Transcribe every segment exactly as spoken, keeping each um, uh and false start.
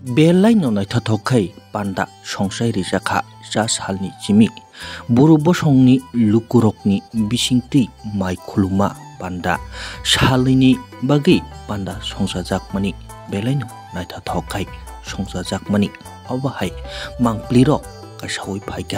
बेलाइनो नायथाथावखाय panda संसाय रिजाखा जा सालनि जिमि बर' बसंनि लुकुरकनि बिसिंथि माइ खुलुमा पान्डा सालैनि बागै पान्डा संसाजाकमानि बेलाइनो नायथाथावखाय संसाजाकमानि अबाहाय मांप्लिरक कासावै फायगा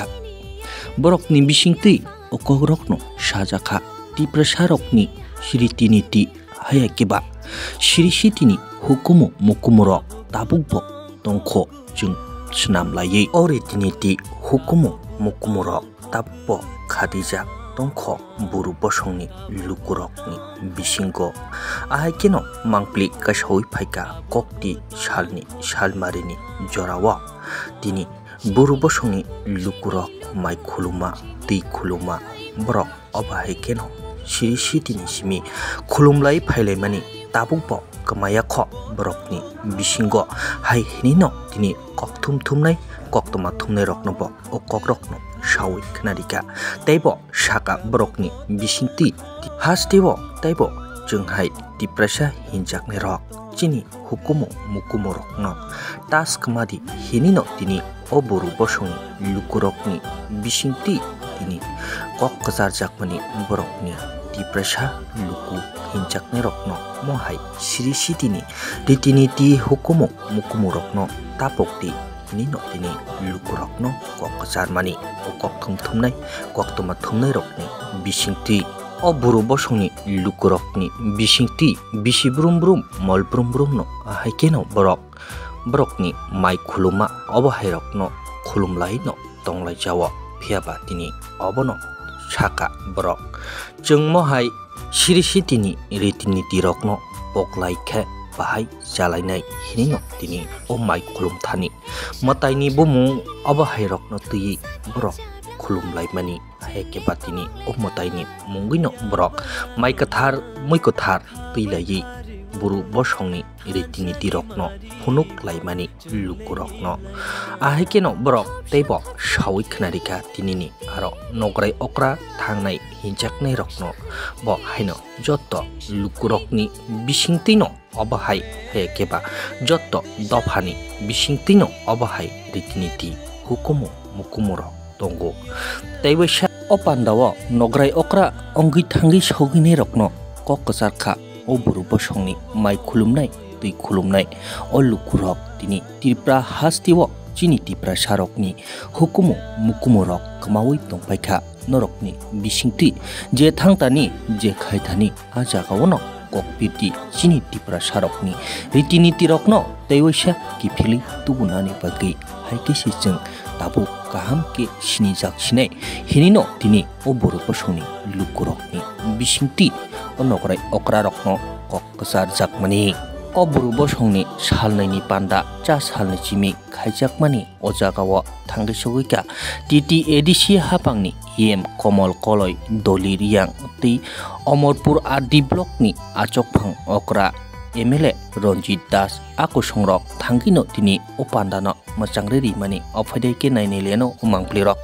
बरकनि बिसिंथि अकरकनो साजाखा तिप्रसारकनि सिरितिनिति हायाकेबा सिरिसितिनि हुकुमु मुकुमरक ताबुकबक दंख जों सिनामलायै अरितिनिति हुकुमु मुकुमरक ताबुकबक खादिजा दंख बुरु बसंनि लुकुरकनि बिसिंग आहायकेनो मांप्लि कासावै फायगा कक्ति सालनि सालमारिनि जरावा दिनि बुरु बसंनि लुकुरक माइ खुलुमा दै खुलुमा बरक अबाहायकेनो सिरिसितिनि सिमि खुलुमलाय फायलायमानि ताबुकबक कमायाख बरकनि बिसिंग हाय हिनिनो दिनि ककथुम थुमनाय कक्तमा थुमनाय रकनब ओ ककरकनो सावै खोनारिका तैब साका बरकनि बिसिंथि हासदेव तैब जोंहाय दिप्रेसा हिनजाकने रक चिनि हुकुमु मुकुमु रकनो तास कमादि हिनिनो दिनि ओ बुरु बसंनि लुकुरकनि बिसिंथि दिनि कक कजार जाकमानि बरकनि दिप्रेसा लुकु हिनजाकने रकनो महाय सिरिसितिनि रितिनिति हुकुमु मुकुमु रकनो तापकति हिनिनो दिनि लुकुरकनो कक कजारमानि ओ ककथुम थुमनाय कक्तमा थुमनाय रकनि बिसिंथि ओ बुरु बसंनि लुकुरकनि बिसिंथि बिसि ब्रुम ब्रुम मल ब्रुम ब्रुमनो आहायकेनो बरक बरकनि माइ खुलुमा अबाहाय रकनो खुलुमलायनो तंलाय जावा फियाबा दिनि अबनो साका बरक जों महाय सिरिसितिनि रितिनिति रकनो पकलायखे बाहाय जालायनाय हिनिनो दिनि ओ माइ खुलुमथानि मतायनि बुमु अबाहाय रकनो तुयि बरक खुलुमलायमानि हायकेबा दिनि ओ मतायनि मुंगैनो बरक माइ कथार मै कथार तुयलायि बुरु बसंनि रितिनिति रकनो फुनुक लायमानि लुकुरकनो आहायकेनो बरक तैब सावै खोनारिका दिनिनि आरो नगराय अक्रा थांनाय हिनजाकनाय रकनो ब हायनो जत्त लुकुरकनि बिसिंतिनो अबाहाय हायकेबा जत्त दफानि बिसिंतिनो अबाहाय रितिनिति हुकुमु मुकुमुरक दंगो तैबैसा अपान्दाव नगराय अक्रा अंगै थांगै सौगैनाय रकनो कक कजारखा ओ बुरु बसंनि माइ खुलुमनाय दै खुलुमनाय ओ लुकुरक दिनि तिरप्रा हासदेव चिनि तिप्रा सारकनि हुकुमु मुकुमरक कमावै दंफायखा नरकनि बिसिंथि जे थांतानि जे खायथानि आ जागावनो ककपिति चिनि तिप्रा सारकनि रितिनिति रकनो तैवैसा किफिलि तुबुनानि बागै हायकेसि जों दाबो गाहाम के सिनि जाकसिनाय हिनिनो दिनि ओ बुरु बसंनि लुकुरकनि बिसिंथि ओ नगराय अक्रा रकनो कक कजार जाकमानि ओ बुरु बसंनि सालनैनि पान्डा चा सालनि चिमि खायजाकमानि ओ जागाव थांगै सगैका टिटि एडिसि हापांनि एम कमल कलय दलि रियां तै अमरपुर आदि ब्लकनि आचकफां अक्रा एमएलए रंजित दास आको संरक थांगिनो दिनि ओ पान्डानो मोजांरै रिमानि अफायदैके नायनायलेनो उमांप्लिरक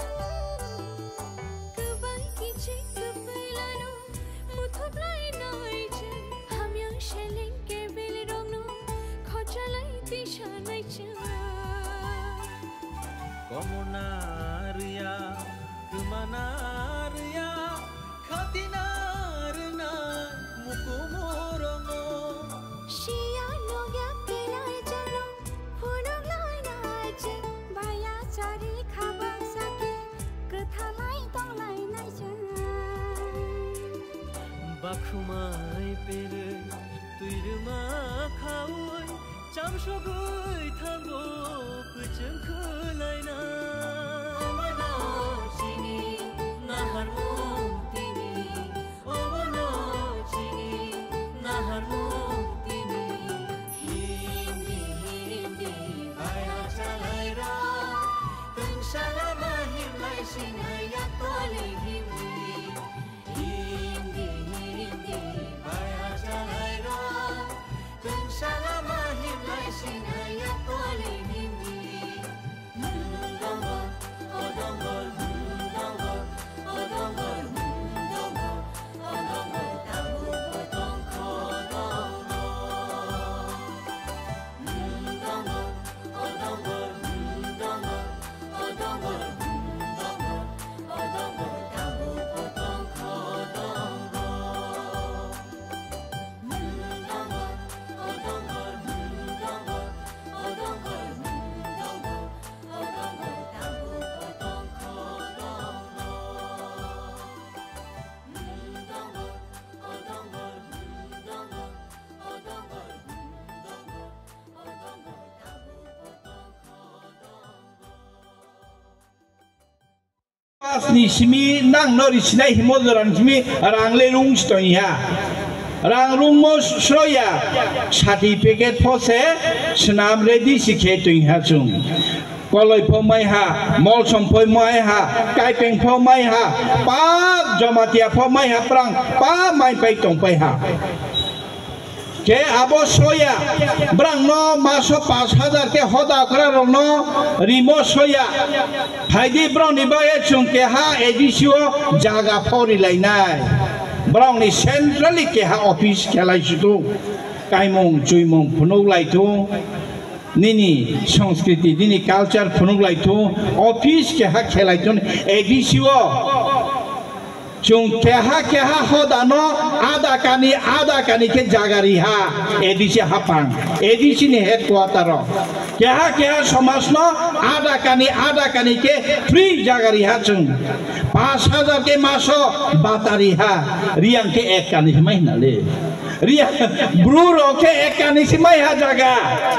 बाखुमाय पेरे तुइरमा खावै चामसगै थांगो कुचों खोलायना अबनो चिनि नाहार मुक्तिनि अबनो चिनि नाहार मुक्तिनि हिन्दी हिन्दी बाया चालायरा तंसाला माहिमलाय सिंहाया तले Hindi Salam mahir lai sinaya tole hindi. समाज नि सिमी नां नरि सिनाय हिमोदरान सिमी रांले रुं स्टोइया रां रुं मो श्रोया सर्टिफिकेट फसे सनाम रेडी सिखे तुइहा जुं कलय फमायहा मल सम्फयमायहा काइपें फमायहा पा जमातिया फमायहा प्रां पा माइ पाइ तंपायहा के आबो सोया ब्रां न मासो पाँच हजार के होदा करा रंग न रिमो सोया फाइदि ब्रां नि बाये चुं के हा एडिसिओ जागा फौरी लाइनाय ब्रां नि सेंट्रली के हा ऑफिस खेलाइसुतु काइमं जुइमं फुनुग लाइतु निनी संस्कृति दिनी कल्चर फुनुग लाइतु ऑफिस के हा खेलाइतु एडिसिओ चुं केहा केहा होदा न आधा कानी आधा कानी के जागारी हा एडिसी हापां एडिसी नि हेडक्वार्टर केहा केहा समाज न आधा कानी आधा कानी के फ्री जागारी हा चुं पाँच हजार के मासो बातारी हा रियां के एक कानी महिना ले रिया ब्रूरो के एक कानी से महिना जागा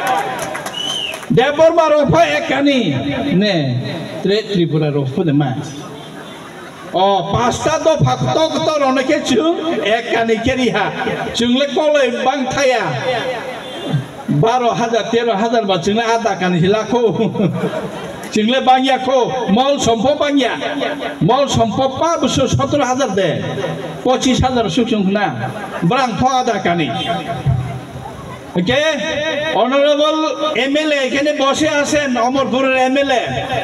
देवर मारो फा एक कानी ने त्रे त्रिपुरा रोफो दे मा ओ पास्ता दो फाक्तो तो रोने के चुं एक कानी केरिहा चुंले कोले बांग थाया बारो हजार तेरह हजार बा चुंले आधा कानी हिलाखो चुंले बांगिया को मॉल संपो बांगिया मॉल संपो पा बसो सत्रह हजार दे पच्चीस हजार सुचुं ना ब्रांग फो आधा कानी ओके অনারেবল এমএলএ এখানে বসে আছেন অমরপুরের এমএলএ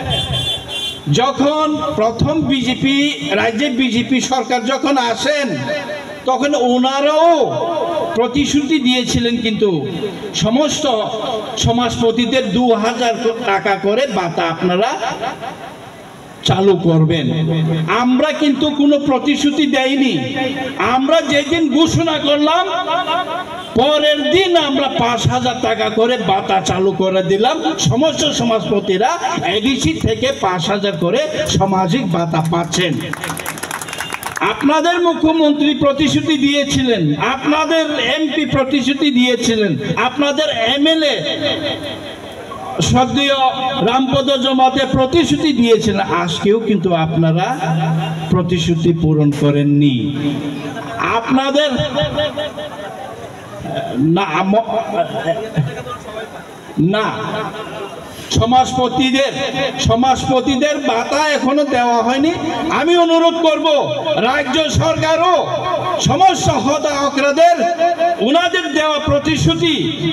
যখন প্রথম বিজেপি রাজ্যে বিজেপি সরকার যখন আসেন তখন ওনারাও প্রতিশ্রুতি দিয়েছিলেন কিন্তু সমস্ত সমাজপতিদের দু হাজার টাকা করে ভাতা আপনারা চালু করবেন আমরা কিন্তু কোনো প্রতিশ্রুতি দেইনি আমরা যেদিন ঘোষণা করলাম পরের দিন আমরা পাঁচ হাজার টাকা করে ভাতা চালু করে দিলাম সমস্ত সমাজপতিরা এডিসি থেকে পাঁচ হাজার করে সামাজিক ভাতা পাচ্ছেন আপনাদের মুখ্যমন্ত্রী প্রতিশ্রুতি দিয়েছিলেন আপনাদের এমপি প্রতিশ্রুতি দিয়েছিলেন আপনাদের এমএলএ সদ্য রামপদ জমাতে প্রতিশ্রুতি দিয়েছিলেন আজকেও কিন্তু আপনারা প্রতিশ্রুতি পূরণ করেননি আপনাদের না না সমাজপতিদের সমাজপতিদের ভাতা এখনো দেওয়া হয়নি আমি অনুরোধ করব রাজ্য সরকারও সমস্ত হতাহতদের ওনাদের দেওয়া প্রতিশ্রুতি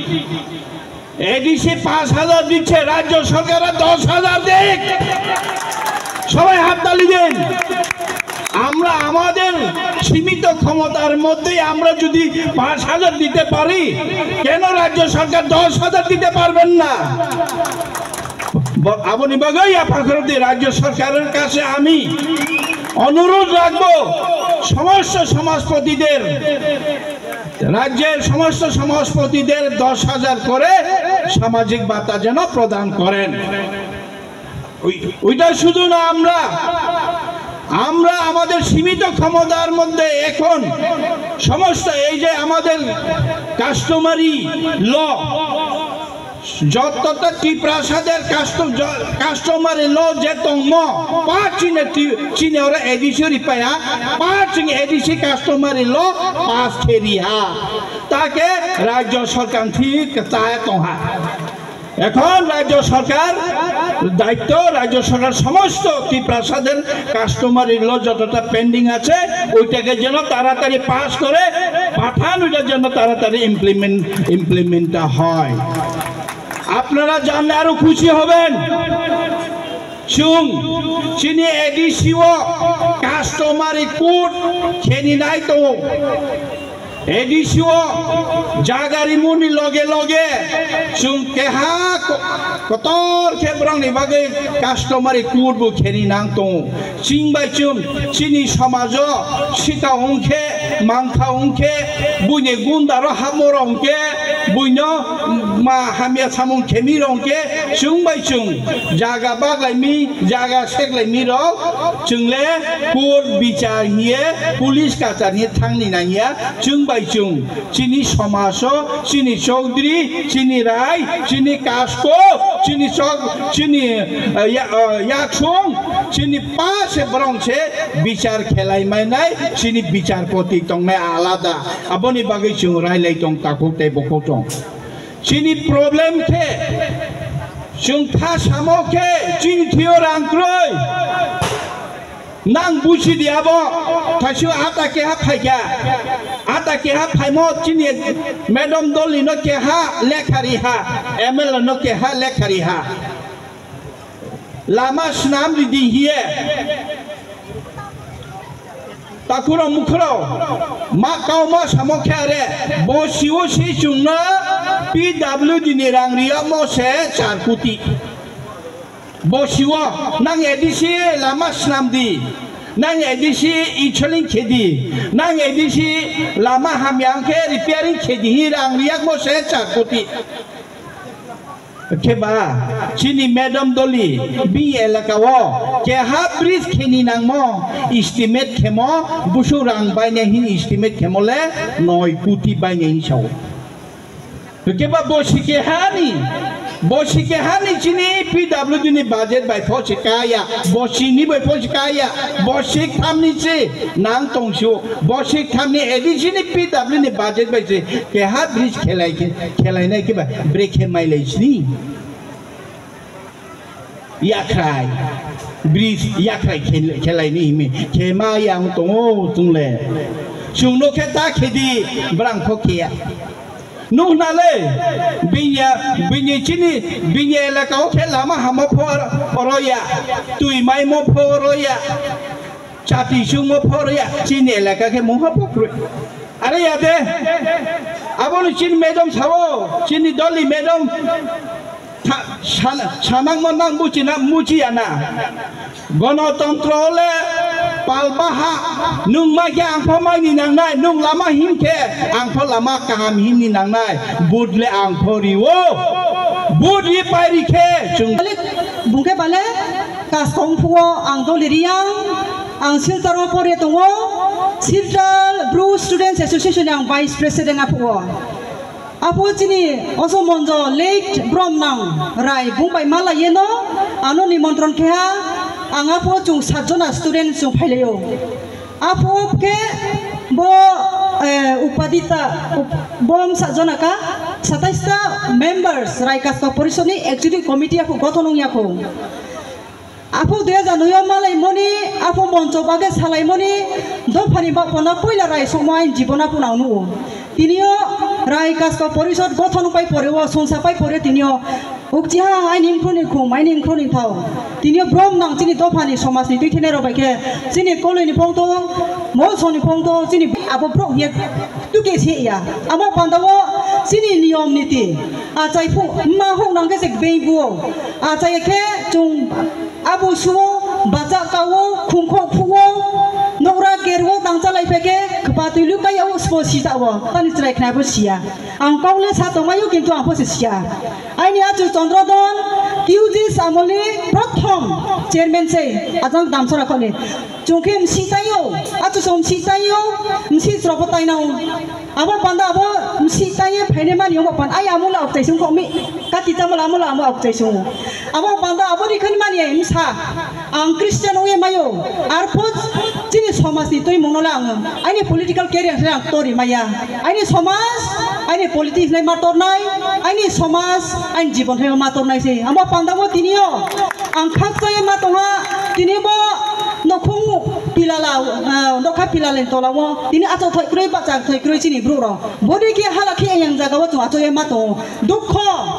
এডিসি পাঁচ হাজার দিচ্ছে রাজ্য সরকার দশ হাজার দেখ সবাই হাততালি দেন আমরা আমাদের সীমিত ক্ষমতার মধ্যে আমরা যদি পাঁচ হাজার দিতে পারি কেন রাজ্য সরকার দশ হাজার দিতে পারবেন না আপনি বগাই আপাতত রাজ্য সরকারের কাছে আমি অনুরোধ রাখবো সমস্ত সমাজপতিদের রাজ্যের সমস্ত সমাজপতিদের দশ হাজার করে সামাজিক ভাতা যেন প্রদান করেন ওইটা শুধু না আমরা আমরা আমাদের সীমিত ক্ষমতার মধ্যে এখন সমস্ত এই যে আমাদের কাস্টমারি ল যতটা টি প্রাসাদের কাস্টমারি ল যে তম পাঁচ চিনে চিনে ওরা এডিসি রিপায়া পাঁচ এডিসি কাস্টমারি ল পাঁচ ফেরিয়া তাকে রাজ্য সরকার ঠিক চায় তোহা এখন রাজ্য সরকার দায়িত্ব রাজ্য সরকার সমস্ত টি প্রাসাদের কাস্টমারি ল যতটা পেন্ডিং আছে ওইটাকে যেন তাড়াতাড়ি পাস করে পাঠান ওইটার জন্য তাড়াতাড়ি ইমপ্লিমেন্ট ইমপ্লিমেন্টটা হয় আপনারা জানলে আরো খুশি হবেন চুং চিনি এডিসিও কাস্টমারি কোড খেনি নাই তো এডিসিও জাগারি মুনি লগে লগে চুং কেহা কতর খেব্রং নি বাগে কাস্টমারি কোড বু খেনি নাং তো চিং বাই চুং চিনি সমাজ সিতা অংখে মাংখা অংখে বুইনে গুন্দারো হামর অংকে বুইন মা হামিয়া সামং খেমি রংকে চুং বাই চুং জাগা বাগলাইমি জাগা সেগলাইমি রং চুংলে কোড বিচার হিয়ে পুলিশ কাছারি থাংনি নাইয়া চুং বাই চুং চিনি সমাজ চিনি চৌধুরী চিনি রায় চিনি কাস্কো চিনি চক চিনি ইয়াকসং চিনি পাশে বরংছে বিচার খেলাই মাইনাই চিনি বিচারপতি তংনাই আলাদা আবনি বাগै जों रायलाय दं ताखौ तेबखौ दं चिनि प्रब्लेम के जों था सामो के चिं थियो रांग्रय नां बुसि दियाबो थासु आता के हा फाइगा आता के हा फाइमो चिनि मैडम दलि न के हा लेखारि हा एमएल न के हा लेखारि हा लामा स्नाम रिदि हिए ताकुरा मुखरो मा काउमा सामोख्यारे बसिओ सि जुंना पीडब्ल्यूडी नि रांगरिया मोसे चार कोटी बसिओ नां एडिसि लामा स्नामदि नां एडिसि इचलिं खेदि नां एडिसि लामा हामयांखे रिपेयरिंग खेदि रांगरिया मोसे चार कोटी केबा चिनी मैडम दली बी एलाकाओ के हा ब्रिज खेनी नांगमो एस्टिमेट खेमो बुसु रां बायने हि एस्टिमेट खेमोले नय कोटी बायने हि साव केबा बसि के हानि बसि के हानि चिनी पीडब्ल्यूडी नि बजेट बाय फसिकाया बसि नि बाय फसिकाया बसि थामनि से नां तंसु बसि थामनि एडिसिनि पीडब्ल्यूडी नि बजेट बाय से के हा ब्रिज खेलाय खेलायनाय केबा ब्रेक माइलेजनि याख्राय ब्रिज याख्राय खेलायनि हिमे खेमा यां दङो तुंले सुंनो के ता खेदि ब्रां फकिया नुह नाले बिया बिनि चिनि बिनि एलाकाओ के लामा हामो फरया तुई माइ मो फरया चाति सुमो फरया चिनि एलाका के मोहा पक्र अरे यादे आबोनि चिन मैडम सावो चिनि दलि मैडम सानां मनां बुचिना मुचियाना गणतंत्रले पालबाहा नुं मागे आंफो माइनि नांनाय नुं लामा हिमखे आंफो लामा काहाम हिमनि नांनाय बुदले आंफो रिवो बुदि पाइरिखे जों बुंखे बाले कासखं फुओ आं दलिरियां आं सिलतारो परे दङो सिलतार ब्रू स्टुडेन्ट्स एसोसिएशन आं भाइस प्रेसिडेन्ट आफुओ आफु चिनि असमन्ज लेट ब्रह्मनां राय बुंबाय मालायेनो आनो निमन्त्रण खेहा आं आफु जों सातजना स्टुडेन्ट जों फाइलायो आफु के बो उपाधिता बम सातजना का सत्ताइसटा मेम्बार्स रायकास्का परिषदनि एक्जिक्युटिभ कमिटि आफु गठनंयाखौ आफु दुई हाजार नय मालाय मनि आफु मन्च बागे सालाय मनि दफानि बापना पयला राय समय जीवन आफु नावनु तिनियो रायकास्का परिषद गठन पाइ परेव संसा पाइ परे तिनियो उक्तिहा आइनिं खुनि खुम आइनिं खुनि थाव तिनियो ब्रह्म नां चिनि दफानि समाजनि दैथेनाय रबायखे चिनि कलेनि फंतो मलसनि फंतो चिनि आबो ब्रह्म ये तुके सेया आमा पान्दावो चिनि नियम नीति आचाय फु मा हौ नांगे जे बेबुओ आचाय के जों आबो सुओ बाजा कावो खुंखो फुओ नौरा गेरवो दांचालाय फेके खपातुलु कायाव स्पसि जावो तानि स्ट्राइकनाबो सिया आं कावले सातमायो किन्तु आं फसे सिया आइनि आजु चन्द्रदन किउजि सामलि प्रथम चेयरमैन से आजं दामसरा खने जोंखे सितायो आजु सम सितायो मसि स्रबताइनाव आबो पान्दा आबो सिताये फाइने मानियो पान आइ आमुला अक्ताइसुं खमि काति तामला आमुला आमु अक्ताइसुं आबो पान्दा आबो रिखन मानिया इमसा आं क्रिश्चियान ओए मायो आर फज चिनि समाजनि तय मंगला आङो आइनि पलिटिकल केरियार आं तरि माया आइनि समाज आइनि पलिटिक्स नै मातरनाय आइनि समाज आइनि जीवन है मातरनाय से आमो पान्दाबो तिनियो आं खाकजाय मातंहा तिनिबो नखौ पिलाला नखा पिलाले तलावो तिनि आतो थयख्रै बाचा थयख्रै चिनि ब्रुरो बडिके हालाखि आं जागावो जों आतो मातो दुख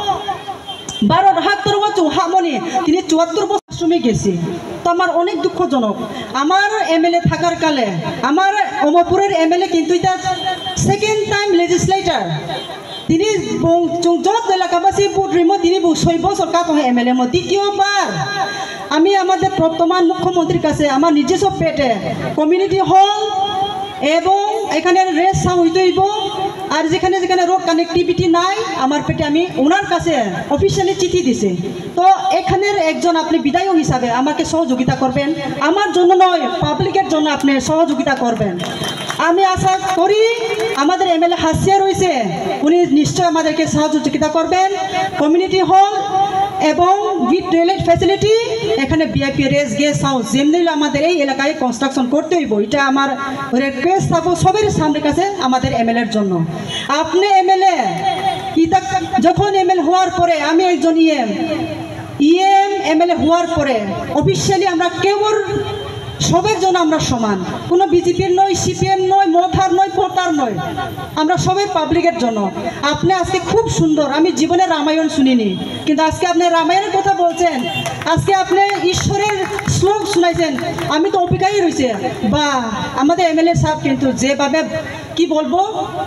भारत हाक्तरवा जों हामनि तिनि चुয়াত্তর বছর শ্রমে গেছি তো আমার অনেক দুঃখজনক আমার এমএলএ থাকার কালে আমার অমরপুরের এমএলএ কিন্তু এটা সেকেন্ড টাইম লেজিসলেটর তিনি যত এলাকাবাসী বুদ্রিম তিনি ছয় বছর কাজ হয় এমএলএ মো দ্বিতীয়বার আমি আমাদের বর্তমান মুখ্যমন্ত্রীর কাছে আমার নিজস্ব পেটে কমিউনিটি হল এবং এখানে রেস্ট হাউস হইব আর যেখানে যেখানে রোড কানেক্টিভিটি নাই আমার পেটে আমি ওনার কাছে অফিসিয়ালি চিঠি দিছি তো এখানের একজন আপনি বিধায়ক হিসাবে আমাকে সহযোগিতা করবেন আমার জন্য নয় পাবলিকের জন্য আপনি সহযোগিতা করবেন আমি আশা করি আমাদের এমএলএ হাসিয়া রয়েছে উনি নিশ্চয় আমাদেরকে সহযোগিতা করবেন কমিউনিটি হল এবং উইথ টয়লেট ফ্যাসিলিটি এখানে ভিআইপি রেস্ট গেস্ট হাউস যেমনি আমাদের এই এলাকায় কনস্ট্রাকশন করতে হইব। এটা আমার রিকোয়েস্ট থাকবো সবের সামনে কাছে আমাদের এমএলএর জন্য। আপনি এমএলএ যখন এমএলএ হওয়ার পরে আমি একজন ইএম ইএম এমএলএ হওয়ার পরে অফিসিয়ালি আমরা কেবল সবের জন্য আমরা সমান, কোনো বিজেপির নয়, সিপিএম নয়, মথার নয়, পোতার নয়, আমরা সবাই পাবলিকের জন্য। আপনি আজকে খুব সুন্দর, আমি জীবনে রামায়ণ শুনিনি, কিন্তু আজকে আপনি রামায়ণের কথা বলছেন, আজকে আপনি ঈশ্বরের শ্লোক শুনাইছেন, আমি তো অপেক্ষায় রয়েছে। বা আমাদের এমএলএ সাহেব কিন্তু যেভাবে কি বলবো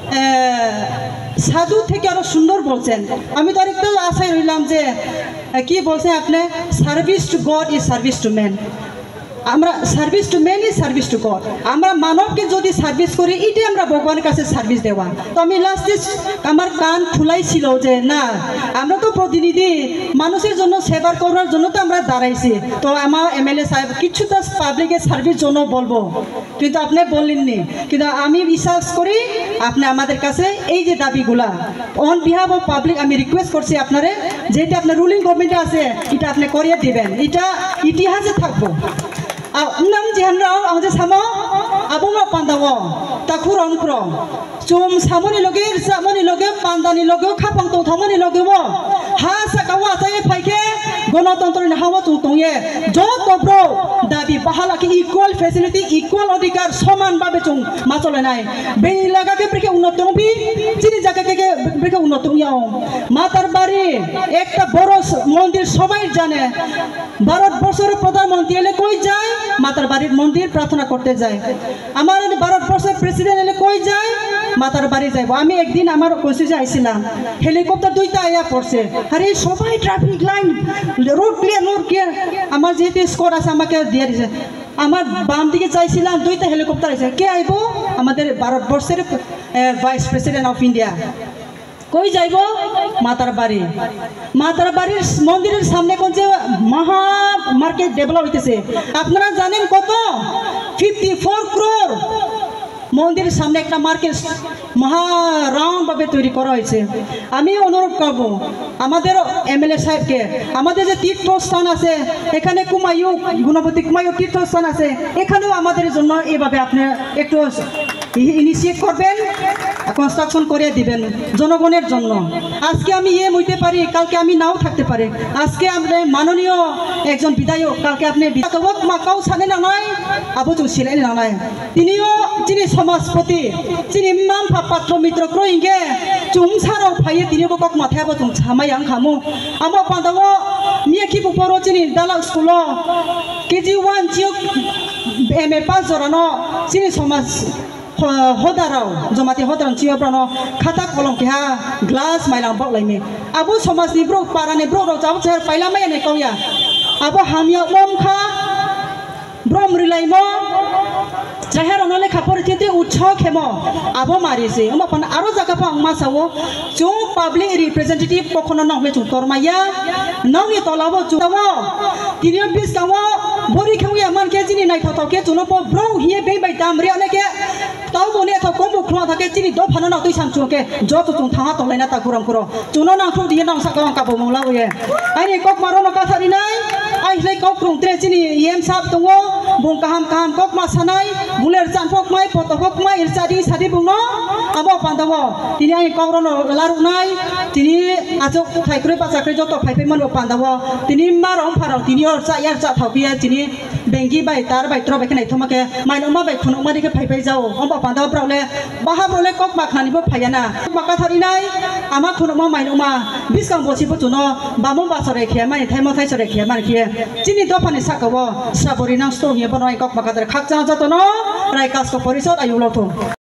সাধু থেকে আরো সুন্দর বলছেন। আমি তো আরেকটু আশায় রইলাম যে কি বলছেন আপনি, service to God is service to man. আমরা service to man is service to God. আমরা মানবকে যদি সার্ভিস করি এটাই আমরা ভগবানের কাছে সার্ভিস দেওয়া। তো আমি লাস্টে আমার কান ফুলাইছিল যে না, আমরা তো প্রতিনিধি, মানুষের জন্য সেবা করার জন্য তো আমরা দাঁড়াইছি। তো আমার এমএলএ সাহেব কিছুটা পাবলিকের সার্ভিস জন্য বলবো, কিন্তু আপনি বললেননি। কিন্তু আমি বিশ্বাস করি আপনি আমাদের কাছে এই যে দাবিগুলা অন বিহাফ অফ পাবলিক আমি রিকোয়েস্ট করছি আপনারে, যেটা আপনার রুলিং গভর্নমেন্টে আছে এটা আপনি করিয়ে দিবেন, এটা ইতিহাসে থাকবো। Nam jihanrao ang je samo abunga pandawo takurong pro chum samoni loge samoni loge pandani loge khapang to thamoni loge wo ha sakawa tai phaike গণতন্ত্র না হাওয়া তুংয়ে যত ব্রো দাবি বাহালা কি ইকুয়াল ফ্যাসিলিটি ইকুয়াল অধিকার সমানভাবে চুং মাচলে নাই বেনি লাগাকে ব্রেকে উন্নত হবি চিনি জায়গাকে ব্রেকে উন্নত হইয়াও মাতার বাড়ি একটা বড় মন্দির সবাই জানে ভারতবর্ষের প্রধানমন্ত্রী এলে কই যায় মাতার বাড়ির মন্দির প্রার্থনা করতে যায় আমার ভারতবর্ষের প্রেসিডেন্ট এলে কই যায় মাতার বাড়ি যাইব আমি একদিন আমার কনস্টিটিউশনে আইছিলাম হেলিকপ্টার দুইটা আয়া পড়ছে আরে সবাই traffic line road clear road clear আমার যেহেতু স্কোর আছে আমাকে দিয়ে দিয়েছে আমার বাম দিকে চাইছিলাম দুইটা হেলিকপ্টার আছে কে আইব আমাদের ভারতবর্ষের ভাইস প্রেসিডেন্ট অফ ইন্ডিয়া কই যাইব মাতার বাড়ি মাতার বাড়ির মন্দিরের সামনে কোন যে মহা মার্কেট ডেভেলপ হইতেছে আপনারা জানেন কত ফিফটি ফোর ক্রোর মন্দিরের সামনে একটা মার্কেট মহা রাউন্ড ভাবে তৈরি করা হয়েছে আমি অনুরোধ করব আমাদের এমএলএ সাহেবকে আমাদের যে তীর্থস্থান আছে এখানে কুমায়ু গুণবতী কুমায়ু তীর্থস্থান আছে এখানেও আমাদের জন্য এভাবে আপনি একটু ইনিশিয়েট করবেন কনস্ট্রাকশন করে দিবেন জনগণের জন্য আজকে আমি এম হইতে পারি কালকে আমি নাও থাকতে পারি আজকে আমরা মাননীয় একজন বিধায়ক কালকে আপনি মাকাও সানে না নয় আবু চুছিলেন না নয় তিনিও তিনি সমাজপতি তিনি মাম পাত্র মিত্র ক্রইগে চুংসারাও ফাইয়ে তিনি কক মাথায়াবো চুং ছামায়াং খামু আমো পান্দাও মিয়াকি বুপরো তিনি দালা স্কুল কেজি ওয়ান জিও এম এ পাস জরানো তিনি সমাজ হদারাও জমাতি হদারান চিয়প্রানো খাতা কলম কেহা গ্লাস মাইলাম বকলাইমে আবু সমাজনি ব্রক পারানি ব্রক ro যাও চের পাইলামাই নে কইয়া আবু হামিয়া মমখা ব্রম রিলাইমো যাহের অনলে খাপর তিতে উৎসাহ খেম আবো মারিছে ওমাপন আরো জায়গা আংমা সাও চুং পাবলিক রিপ্রেজেন্টেটিভ কখনো নহলে চুং তরমাইয়া নংনি তলাবো চুতাবো তিনিও বিশ কাও বরি খেউয়া মানকে জিনি নাই থতকে চুনপো ব্রং হিয়ে বে বাই দামরি অনেকে তাও বনে থ কম বুখলা থাকে চিনি দ ফানা না তুই সামচুকে যত চুং থাঙা তলাইনা তা কুরাম কুরো চুনো না খু দিয়ে নাং সাকাং কাবো মংলা ওয়ে আইনি কক মারো না কাথারি নাই আই লাই কক ক্রুং ত্রে চিনি ইএম সাব দङो बुं kaham kaham kok masanai buler chan pok mai poto pok mai irchadi sadi bungno abo pandawo tini ai kawrono larunai tini ajok thaikre pachakre joto phaipai mano pandawo tini marong pharao tini or cha yar cha thapia tini bengi bai tar bai tro bai khnai thomake mainoma bai khunok mari ke phaipai jao abo pandawo praule baha prole kok makhani bo phayana maka thari nai ama khunok mainoma biskang bosi bo chuno bamon basore khia mai thaimo thai sore khia mar khia tini dofani sakawo sabori nang sto hi bonoi kok maka der khak cha jato no rai kas ko porisot ayu loto